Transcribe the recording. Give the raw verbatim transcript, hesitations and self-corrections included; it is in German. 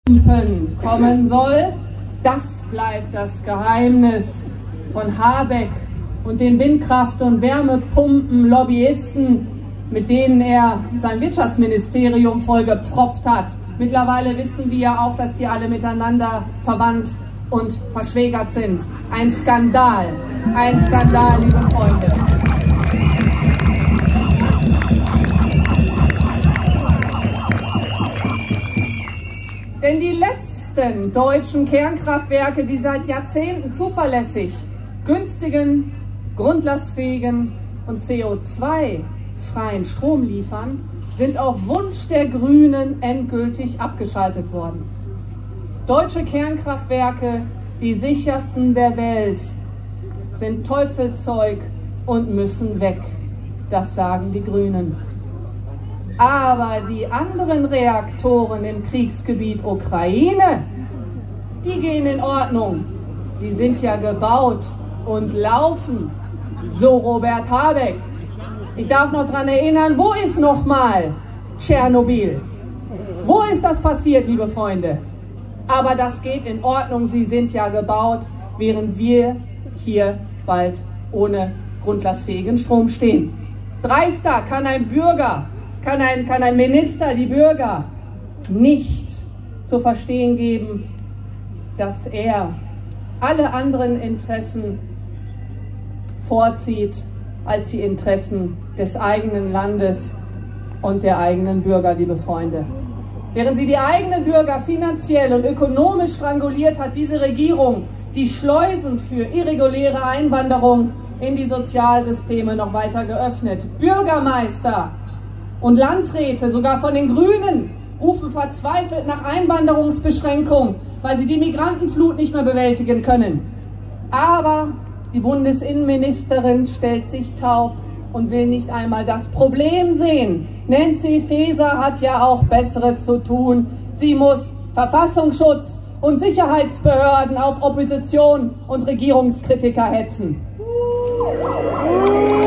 kommen soll. Das bleibt das Geheimnis von Habeck und den Windkraft- und Wärmepumpen-Lobbyisten, mit denen er sein Wirtschaftsministerium vollgepfropft hat. Mittlerweile wissen wir ja auch, dass die alle miteinander verwandt und verschwägert sind. Ein Skandal, ein Skandal, liebe Freunde. Denn die letzten deutschen Kernkraftwerke, die seit Jahrzehnten zuverlässig günstigen, grundlastfähigen und C O zwei freien Strom liefern, sind auf Wunsch der Grünen endgültig abgeschaltet worden. Deutsche Kernkraftwerke, die sichersten der Welt, sind Teufelzeug und müssen weg. Das sagen die Grünen. Aber die anderen Reaktoren im Kriegsgebiet Ukraine, die gehen in Ordnung. Sie sind ja gebaut und laufen. So Robert Habeck. Ich darf noch daran erinnern, wo ist nochmal Tschernobyl? Wo ist das passiert, liebe Freunde? Aber das geht in Ordnung, sie sind ja gebaut, während wir hier bald ohne grundlastfähigen Strom stehen. Dreister kann ein Bürger, kann ein, kann ein Minister die Bürger nicht zu verstehen geben, dass er alle anderen Interessen vorzieht als die Interessen des eigenen Landes und der eigenen Bürger, liebe Freunde. Während sie die eigenen Bürger finanziell und ökonomisch stranguliert, hat diese Regierung die Schleusen für irreguläre Einwanderung in die Sozialsysteme noch weiter geöffnet. Bürgermeister und Landräte, sogar von den Grünen, rufen verzweifelt nach Einwanderungsbeschränkungen, weil sie die Migrantenflut nicht mehr bewältigen können. Aber die Bundesinnenministerin stellt sich taub und will nicht einmal das Problem sehen. Nancy Faeser hat ja auch Besseres zu tun. Sie muss Verfassungsschutz und Sicherheitsbehörden auf Opposition und Regierungskritiker hetzen.